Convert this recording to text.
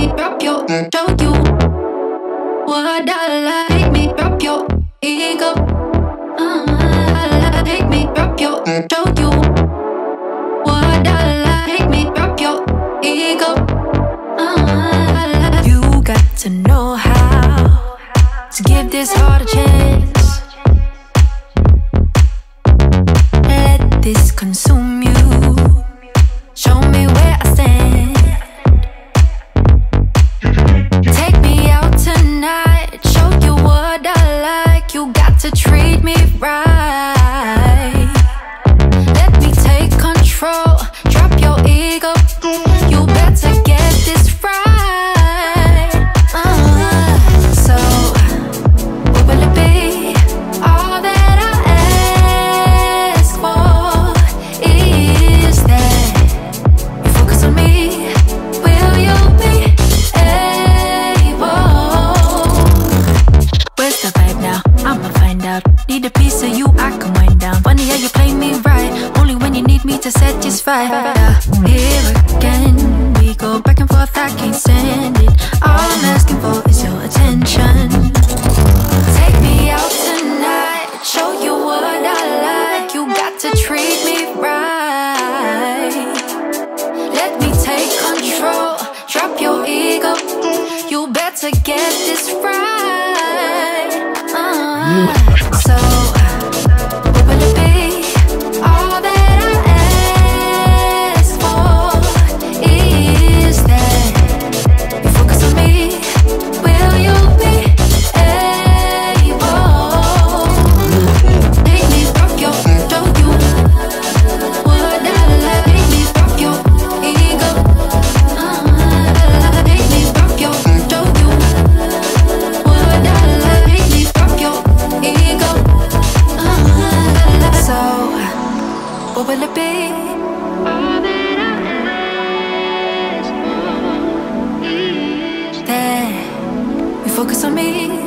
me drop your, show you what I like. Me drop your ego. Like me drop your, show you what I like. Me drop your ego. You got to know how to give this heart a chance. Let this consume you. Show me where I stand. Take me out tonight. Show you what I like. You got to treat me right. Let me take control. Drop your ego. You better get this right. So what will it be? All that I ask for is that you focus on me. Will you be able? Where's the vibe now? I'ma find out. Need a piece of you, I can wind down. Funny how you play me right, only when you need me to satisfy. Here again, we go back and forth, I can't stand it. All I'm asking for is your attention. Take me out tonight, show you what I like. You got to treat me right. Let me take control, drop your ego. You better get this right. So what will it be? All that I ask for is that you focus on me. Will you be able? Make me drop your, show you what I like. Make me drop your ego. Make me drop your, show you what I like. Make me drop your ego. So what will it be? All that I ask for is that you focus on me.